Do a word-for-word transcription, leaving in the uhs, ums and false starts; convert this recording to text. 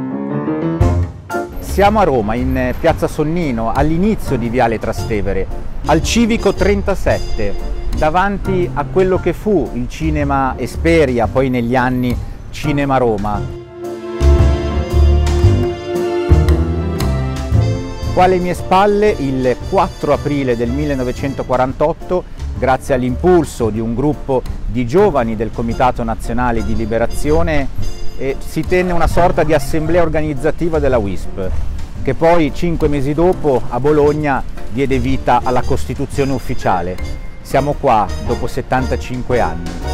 Siamo a Roma, in piazza Sonnino, all'inizio di Viale Trastevere, al Civico trentasette, davanti a quello che fu il cinema Esperia, poi negli anni Cinema Roma. Qua alle mie spalle, il quattro aprile del millenovecentoquarantotto, grazie all'impulso di un gruppo di giovani del Comitato Nazionale di Liberazione, e si tenne una sorta di assemblea organizzativa della U I S P, che poi cinque mesi dopo a Bologna diede vita alla Costituzione ufficiale. Siamo qua dopo settantacinque anni.